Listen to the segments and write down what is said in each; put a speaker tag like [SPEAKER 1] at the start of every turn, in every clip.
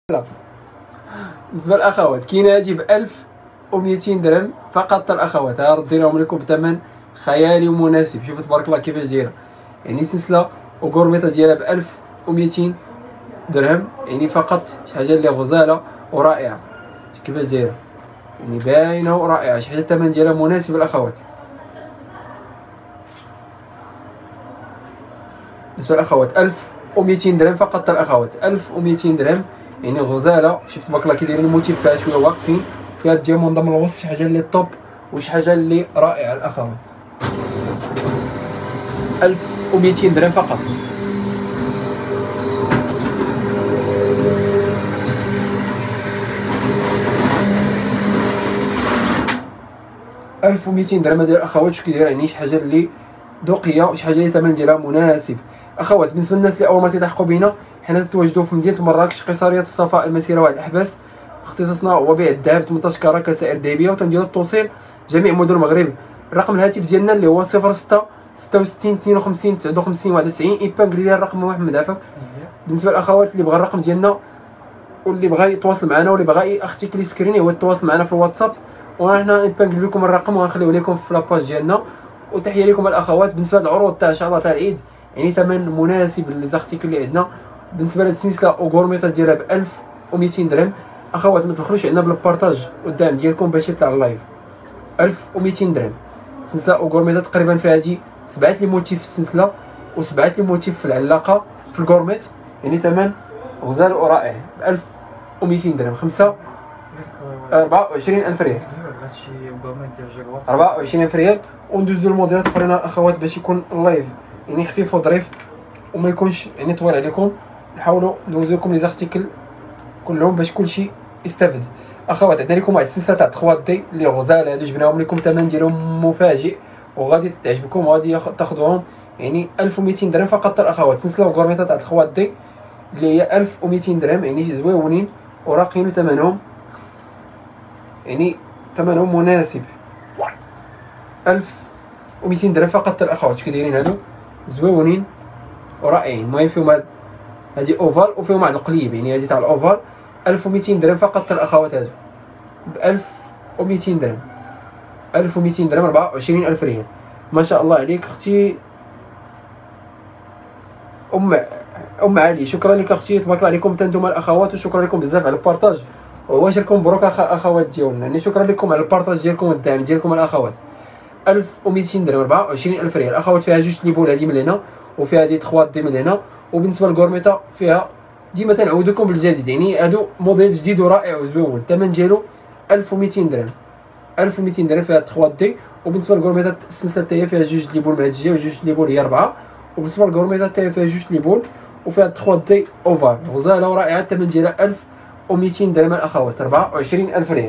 [SPEAKER 1] لا، بالنسبه للاخوات كاينه هادي ب 1200 درهم فقط. الاخوات ها رديناهم لكم بثمن خيالي ومناسب. شوفوا تبارك الله كيفاش دايره، يعني سلسله وكورميطه ديالها ب 1200 درهم، يعني فقط شي حاجه اللي غزاله ورائعه. كيفاش دايره يعني باينه ورائعه، شي حاجه الثمن ديالها مناسب الاخوات. بالنسبه للاخوات 1200 درهم فقط. الاخوات 1200 درهم، يعني غزاله. شفت تبارك الله كي دايرين الموتيف فيها شويه واقفين، فيها الديامون من الوسط، شي حاجه اللي طوب وشي حاجه اللي رائعه الاخوات. 1200 درهم فقط. ألف وميتين درهم ديال الاخوات. شكون كيداير يعني شي حاجه اللي ذوقيه وشي حاجه اللي الثمن ديالها مناسب. اخوات بالنسبه للناس اللي اول مره تلتحقوا بينا، حنا تواجدوا في مدينه مراكش، قصريه الصفاء، المسيره واحد الاحباس. اختصاصنا هو بيع الذهب 18 كاره كسائر ذهبيه، وتنديروا التوصيل جميع مدن المغرب. رقم الهاتف ديالنا اللي هو 06 66 52 59 91. ايبانكلي لي الرقم محمد عفاك. بالنسبه للاخوات اللي بغى الرقم ديالنا واللي بغى يتواصل معنا واللي بغى اي اختي كلي سكريني هو يتواصل معنا في الواتساب، وحنا نبانكلي لكم الرقم وغنخليوه لكم في لاباج ديالنا. وتحيه لكم الاخوات. بالنسبه للعروض تاع ان شاء الله تاع العيد، يعني ثمن مناسب للزارتيكل اللي عندنا. بالنسبه لهاد السلسله وغورميطه ديالها ب 1200 درهم. اخوات ما تبخلوش عندنا بالبارطاج والدعم ديالكم باش يطلع اللايف. 1200 درهم سلسله وغورميطه، تقريبا في هذه 7 لي موتيف في السلسله و7 لي موتيف في العلاقه في الغورميط، يعني ثمن غزال ورائع ب 1200 درهم. 24000 ريال. 24000 ريال. وندوزو الموديلات اخرين الاخوات باش يكون اللايف يعني خفيف وظريف وما يكونش يعني طويل عليكم. نحاولوا ندوزو لكم لي زارتيكل كلهم باش كلشي يستافد. اخوات عندنا لكم واحد السلسله تاع 3 دي اللي غزال، هادو جبناهم لكم الثمن ديالهم مفاجئ وغادي تعجبكم وغادي تاخذوهم، يعني 1200 درهم فقط. الاخوات سلسله وغورميطه تاع 3 دي اللي هي 1200 درهم، يعني زويونين وراقيين ثمنهم، يعني ثمنهم مناسب. 1200 درهم فقط الاخوات. كي دايرين هادو زويونين ورائعين. المهم فيهم هادي اوفال وفيهم واحد القليب، يعني هادي تاع الاوفال 1200 درهم فقط الاخوات. هادو ب 1200 درهم. 1200 درهم 24000 ريال. ما شاء الله عليك اختي ام علي. شكرا لك اختي، تبارك الله عليكم نتوما الاخوات، وشكرا لكم بزاف على البارطاج وواجركم مبروك اخوات ديالنا. يعني شكرا لكم على البارطاج ديالكم والدعم ديالكم الاخوات. 1200 درهم 24000 ريال. اخوات فيها جوج ليبول هذه من هنا، وفيها هذه 3 دي من هنا. وبالنسبه للغورميطه فيها ديما تنعودكم بالجديد، يعني هادو موديل جديد ورائع وزوين. الثمن ديالو 1200 درهم. 1200 درهم فيها 3 دي. وبالنسبه للغورميطه السلسله حتى هي فيها جوج ليبول مع الجهه وجوج ليبول هي 4. وبالنسبه للغورميطه حتى هي فيها جوج ليبول وفيها 3 دي اوفر غزاله ورائعه. الثمن ديالها 1200 درهم الاخوات. 24000 ريال.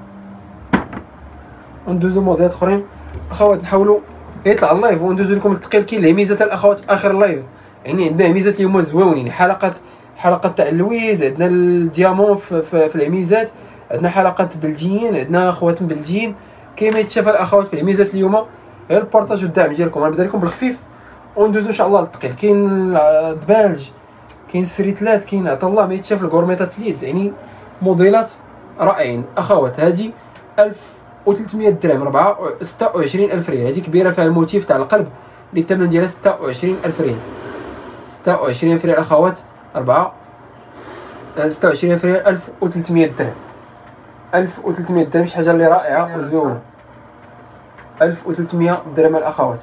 [SPEAKER 1] وندوزو موديلات اخرين اخوات، نحاولوا يطلع اللايف وندوزو لكم الثقيل. كاين له ميزه الاخوات في اخر اللايف، يعني عندنا ميزات اليوم زويونين. حلقات تاع اللويز، عندنا الديامون في العميزات، عندنا حلقات بلجيين، عندنا اخوات بلجيين. كاين ما يتشاف الاخوات في العميزات اليوم غير البارطاج والدعم ديالكم. غنبدا لكم بالخفيف وندوزو ان شاء الله للثقيل. كاين دبالج، كاين السريتلات، كاين عطا الله ما يتشاف الغورميطات اليد، يعني موديلات رائعين اخوات. هادي 1300 درهم 26000 ريال. هادي كبيره فيها الموتيف تاع القلب اللي الثمن ديالها 26000 ريال. 26000 ريال اخوات. 26000 ريال 1300 درهم. 1300 درهم شي حاجه اللي رائعه وزوينه. 1300 درهم الاخوات.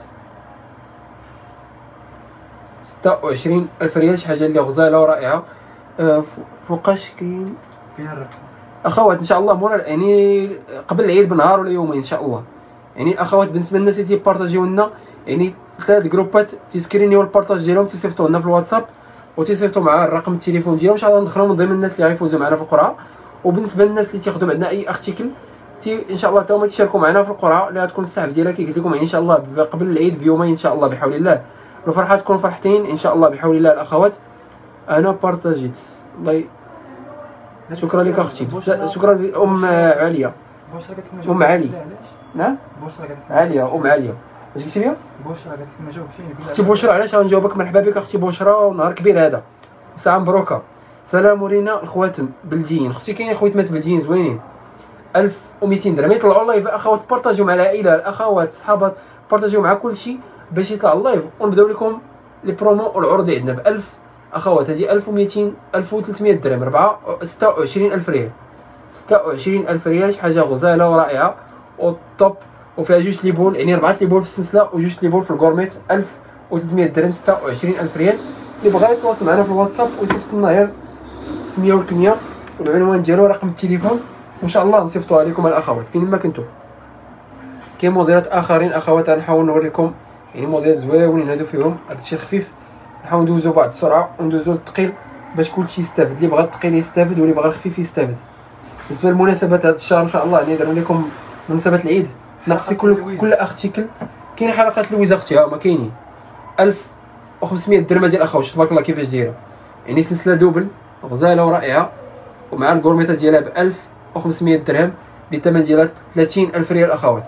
[SPEAKER 1] 26000 ريال شي حاجه اللي غزاله ورائعه. فوقاش كاين اخوات ان شاء الله مورا يعني قبل العيد بنهار ولا يومين ان شاء الله. يعني اخوات بالنسبه للناس اللي تيبارطاجيو لنا، يعني 3 جروبات تيسكرينيو البارطاج ديالهم تيصيفطوا لنا في الواتساب وتيصيفطوا مع الرقم التليفون ديالهم، ان شاء الله ندخلهم من ضمن الناس اللي غيفوزوا معنا في القرعه. وبالنسبه للناس اللي تياخذوا عندنا اي ارتيكل ان شاء الله حتى هما تيشاركوا معنا في القرعه اللي غتكون السحب ديالها كي قلت لكم، يعني ان شاء الله قبل العيد بيومين ان شاء الله بحول الله. الفرحه تكون فرحتين ان شاء الله بحول الله الاخوات. انا بارطاجيت الله. شكرا لك اختي، شكرا ام عليا. ام علي. نعم عليا ام عليا. واش قلتي لي؟ بشرى قالت لك ما جاوبتيني. اختي بشرى علاش غنجاوبك؟ مرحبا بك اختي بشرى، ونهار كبير هذا وساعه مبروكه. سلام ورينا الخواتم بلجيين اختي، كاينين خواتمات بلجيين زوينين 1200 درهم. يطلعوا اللايف اخوات، بارطاجيو مع العائله الاخوات الصحابات، بارطاجيو مع كلشي باش يطلع اللايف ونبداو لكم لي برومو والعروض اللي عندنا ب 1000 اخوات. هذه 1200 1300 درهم، 26000 ريال، 26000 ريال. حاجه غزاله ورائعه وطوب، وفيها جوج ليبول، يعني 4 ليبول في السلسله وجوج ليبول في الكورميت. 1300 درهم، 26000 ريال. اللي بغى يتواصل معنا في الواتساب ويصيفط لنا غير السميه والكنيه والعنوان ديالو ورقم التليفون، وان شاء الله نصيفطوها لكم الاخوات فين ما كنتو. كاين موديلات اخرين اخوات غنحاول نوريكم، يعني موديل زويونين هادو فيهم هادشي الخفيف. نحاول ندوزو بعض السرعه وندوزو للثقيل باش كلشي يستافد، اللي بغى الثقيل يستافد واللي بغى الخفيف يستافد. بالنسبه للمناسبات هذا الشهر ان شاء الله يعني درنا لكم مناسبه العيد ناقصي كل ارتيكل. كاين حلقات لويز اختي ها هما كاينين 1500 درهم ديال الاخوات. تبارك الله كيفاش دايره، يعني سلسله دوبل غزاله ورائعه، ومع الكورميطه ديالها ب 1500 درهم بثمن ديالها 30000 ريال اخوات.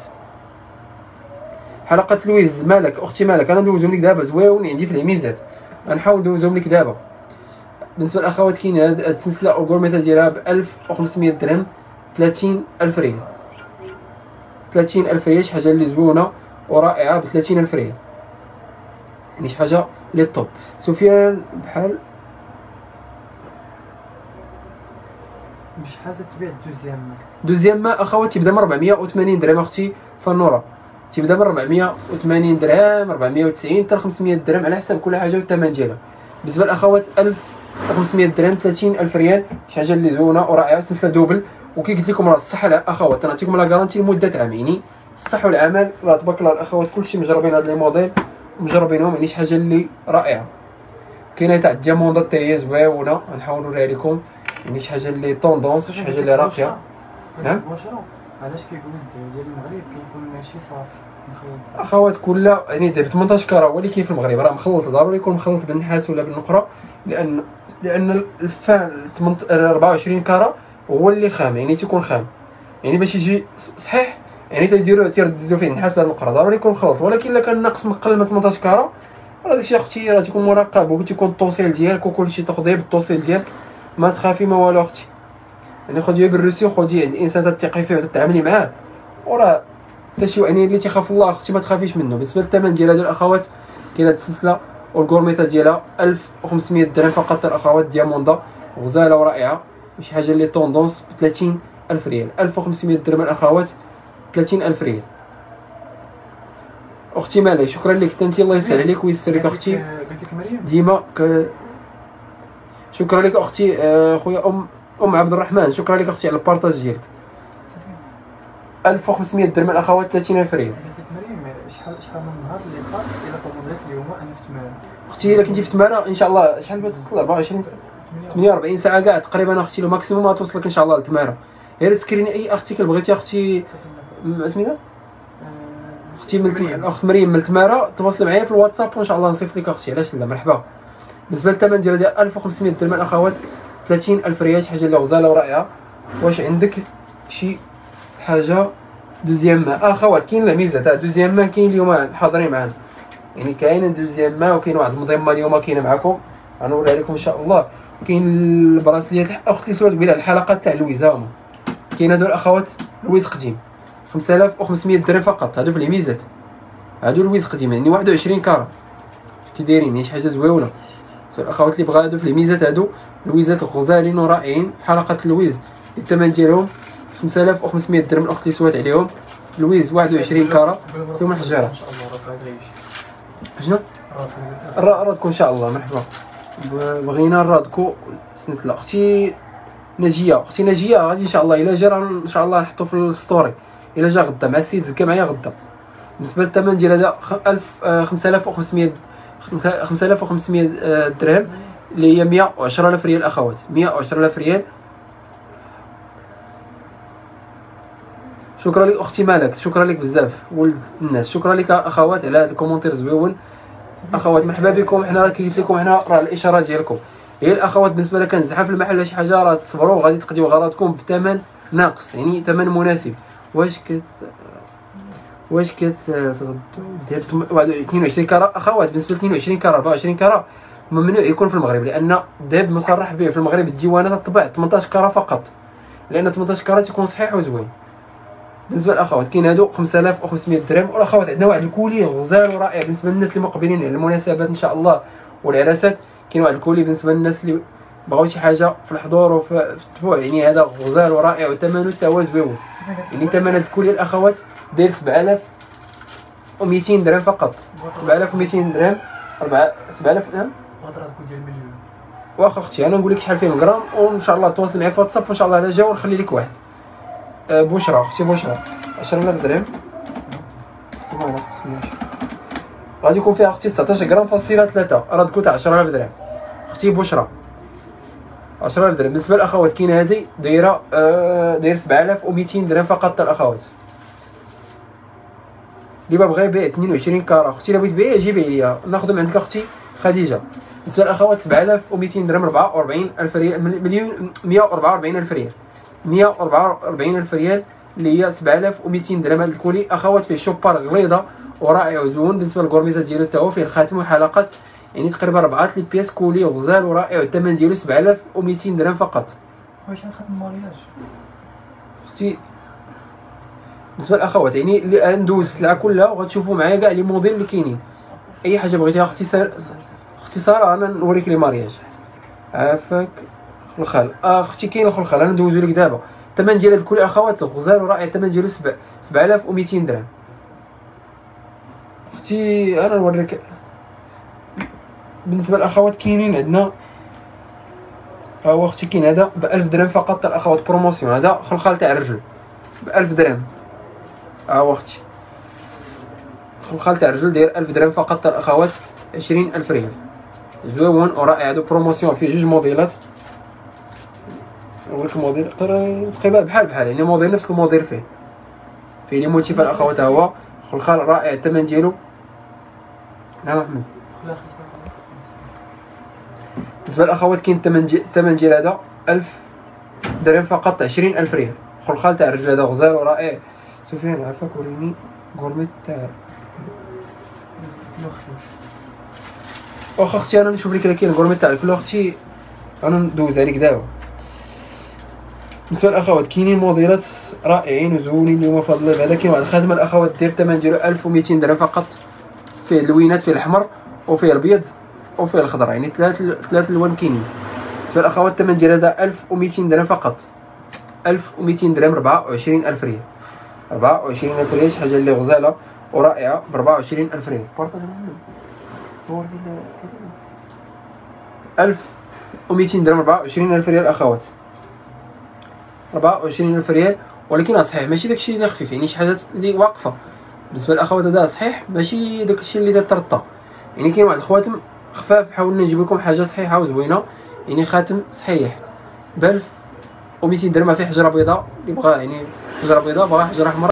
[SPEAKER 1] حلقه لويز مالك اختي مالك انا ندوزهم لك دابا زويون عندي في الهميزات، غنحاول ندوزهم لك دابا. بالنسبه للاخوات كاين هاد السلسله الكورميطه ديالها ب 1500 درهم 30000 ريال. 30000 ريال شي حاجه اللي زوينه ورائعه ب 30000 ريال، يعني شي حاجه لي طوب. سفيان بحال
[SPEAKER 2] بشحال تبيع
[SPEAKER 1] دوزيام ما اخوات تيبدا من 480 درهم اختي فنوره، تيبدا من 480 درهم 490 حتى 500 درهم على حسب كل حاجه والثمن ديالها. بالنسبه للاخوات 1500 درهم 30000 ريال، شي حاجه اللي زوينه ورائعه. سلسله دوبل، وكي قلت لكم راه الصحه الاخوات نعطيكم لا غارانتي لمده عام، يعني الصح والعمل راه تبارك الله الاخوات كلشي مجربين هاد لي موديل مجربينهم، يعني شي حاجه اللي رائعه. كاينه تاع الدياموندات حتى هي زويونه غنحاول نوريها لكم، يعني شي حاجه اللي طوندونس شي حاجه اللي راقيه. نعم
[SPEAKER 2] علاش كيقولوا ديال المغرب كيكون ماشي صافي مخلط
[SPEAKER 1] اخوات كلها يعني داير 18 كاره هو اللي كاين في المغرب راه مخلط، ضروري يكون مخلط بالنحاس ولا بالنقره، لان الفان 24 كاره هو اللي خام، يعني تيكون خام، يعني باش يجي صحيح يعني تيردزو فيه النحاس ولا النقره ضروري يكون مخلط. ولكن الا كان ناقص مقل من 18 كاره راه داكشي اختي راه تيكون مراقب وتيكون الطوسيل ديالك وكلشي تاخذيه بالطوسيل ديالك، ما تخافي ما والو اختي. يعني خديه بالروسي وخديه عند انسان تثقي فيه وتتعاملي معاه، وراه حتى شي يعني اللي تيخاف الله اختي ما تخافيش منه. بالنسبه للثمن ديال هاد الاخوات كاينه هاد السلسله والكورميطه ديالها 1500 درهم فقط الاخوات، دياموندا غزاله ورائعه شي حاجه اللي طوندونس ب 30000 ريال. 1500 درهم الاخوات 30000 ريال. اختي مالك شكرا لك حتى انت، الله يسهل عليك ويسر لك اختي ديما شكرا لك اختي. خويا ام عبد الرحمن شكرا لك اختي على البارطاج ديالك. 1500 درهم الاخوات 30000 ريال.
[SPEAKER 2] شحال من نهار اللي خاص الى طلبت اليوم انا في تماره
[SPEAKER 1] اختي الا كنتي في تماره ان شاء الله شحال بتوصل 24 ساعه 48 ساعه كاع تقريبا اختي، لو ماكسيموم غتوصلك ان شاء الله لتماره. غير تسكريني اي ارتيكل بغيتي اختي سميتها اختي الاخت مريم من تماره، تواصلي معايا في الواتساب وان شاء الله نصيفط لك اختي، علاش لا مرحبا. بالنسبه للثمن ديال 1500 درهم الاخوات 30000 ريال، شي حاجه اللي غزاله ورائعه. واش عندك شي حاجه دوزيام ما اخوات؟ كاين لا ميزه تاع دوزيام ما كاين اليوم حاضرين معنا، يعني كاين دوزيام ما وكاين واحد المنظمه اليوم كاينه معكم غنوريها لكم ان شاء الله. كاين البراسليات اخت اللي سولت بلا الحلقات تاع لويز هما كاين هادو الاخوات لويز قديم 5500 درهم فقط، هادو في الميزات هادو لويز قديم يعني 21 كاره كي دايرين، يعني شي حاجه زويونه. الاخوات اللي بغا هادو في الميزات هادو لويزات غزالين ورائعين، حلقه لويز الثمن ديالهم 5500 درهم. الاخت اللي سوات عليهم لويز 21 كاره فيهم الحجاره ان شاء الله. شنو رادكو ان شاء الله مرحبا. بغينا نرادكو سلسله اختي ناجيه، اختي ناجيه غادي ان شاء الله الا جا ان شاء الله نحطو في الستوري الا جا غدا مع السيد زكا معايا غدا. بالنسبه للثمن ديال هذا 5500 درهم اللي هي 110000 ريال اخوات، 110000 ريال. شكرا لك اختي مالك، شكرا لك بزاف ولد الناس، شكرا لك اخوات على هذا الكومونتير زويون. اخوات مرحبا بكم، حنا راه كي قلت لكم حنا راه الاشاره ديالكم هي الاخوات. بالنسبه لك كان زحام في المحل ولا شي حاجه راه تصبروا وغادي تقضيو غرضكم بثمن ناقص، يعني ثمن مناسب. واش كتغدوا ديال 22 كاره اخوات؟ بالنسبه ل 22 كاره 24 كاره ممنوع يكون في المغرب، لان الذهب مصرح به في المغرب الديوانه تطبع 18 كاره فقط، لان 18 كاره تيكون صحيح وزوين. بالنسبه للاخوات كاين هادو 5500 درهم. والاخوات عندنا واحد الكولي غزال ورائع بالنسبه للناس اللي مقبلين على المناسبات ان شاء الله والعراسات. كاين واحد الكولي بالنسبه للناس اللي بغاو شي حاجه في الحضور وفي الدفوع، يعني هذا غزال ورائع وثمنه حتى هو زويون. يعني ثمن هاد الكولي الاخوات داير 7200 درهم فقط. 7200 درهم 7000 نعم.
[SPEAKER 2] غادرات ديال المليون.
[SPEAKER 1] واخا اختي انا نقول لك شحال فيه الغرام، وان شاء الله تواصل معايا في واتساب وان شاء الله على جا ونخلي لك واحد. بشرى اختي بشرى 10000 درهم. غادي يكون فيها اختي 19 غرام فاصله 3، راه تكون 10000 درهم. اختي بشرى 10000 درهم. بالنسبه للاخوات كاين هذه دايره 7200 درهم فقط الاخوات. اللي بغا يبيع 22 كاره اختي، الا بغيت تبيعيها جيبيه ليا ناخذ من عندك اختي خديجه. بالنسبه للاخوات 7200 درهم 44000 ريال، مليون 144000 ريال، 144000 ريال اللي هي 7200 درهم. هذا الكولي اخوات فيه شوبار غليظه ورائع وزوين. بالنسبه للكورميزه ديالو حتى هو فيه الخاتم وحلقات، يعني تقريبا 4 لي بياس كولي غزال ورائع، والثمن ديالو 7200 درهم فقط.
[SPEAKER 2] واش خاتم مارياج
[SPEAKER 1] اختي بالنسبه للاخوات يعني اللي ندوز السلعه كلها وغتشوفوا معايا كاع لي موديل اللي كاينين. اي حاجه بغيتيها اختصار انا نوريك لي مارياج. عافاك الخال اختي كاين الخلخال انا ندوزو لك دابا. الثمن ديال الكل اخوات غزال ورائع، الثمن ديالو 7200 درهم. اختي انا نوريك. بالنسبه للاخوات كاينين عندنا ها هو اختي كاين هذا ب 1000 درهم فقط الاخوات بروموسيون. هذا خلخال تاع الرجل ب 1000 درهم. ها هو اختي خلخال تاع الرجل داير 1000 درهم فقط الاخوات، 20000 ريال. زوين ورائع. هادو بروموسيون فيه جوج موديلات. نوريك الموديل تقريبا بحال يعني موديل نفس الموديل فيه لي موتيف الاخوات. ها هو خلخال رائع. الثمن ديالو نعم احمد. بالنسبه للاخوات كاين الثمن ديال هذا 1000 درهم فقط، 20000 ريال. خلخال تاع الرجل هذا غزال ورائع. سفيان عافاك وريني غورميت تاع واخا اختي انا نشوف لك الا كاين غورميت تاع الكلو اختي انا ندوز عليك دابا. بالنسبه للاخوات كاينين موديلات رائعين وزوينين اليوم بفضل الله. هذا كاين واحد الخاتم الاخوات دير الثمن ديالو 1200 درهم فقط، فيه اللوينات، فيه الاحمر وفيه الابيض وفيه الخضر، يعني ثلاث الوان كاينين. بالنسبه للاخوات الثمن ديال هذا 1200 درهم فقط، 1200 درهم 24000 ريال. 24000 ريال شي حاجه اللي غزاله ورائعه ب 24000 ريال. 1200 درهم 24000 ريال اخوات، 24000 ريال. ولكن صحيح ماشي داكشي اللي خفيف، يعني شي حاجات اللي واقفه. بالنسبه للاخوات هذا صحيح ماشي داكشي اللي ترطى، يعني كاين واحد الخواتم خفاف. حاولنا نجيب لكم حاجه صحيحه وزوينه، يعني خاتم صحيح ب 1200 درهم. فيه حجره بيضاء اللي بغا يعني حجره بيضاء، بغا حجره حمراء.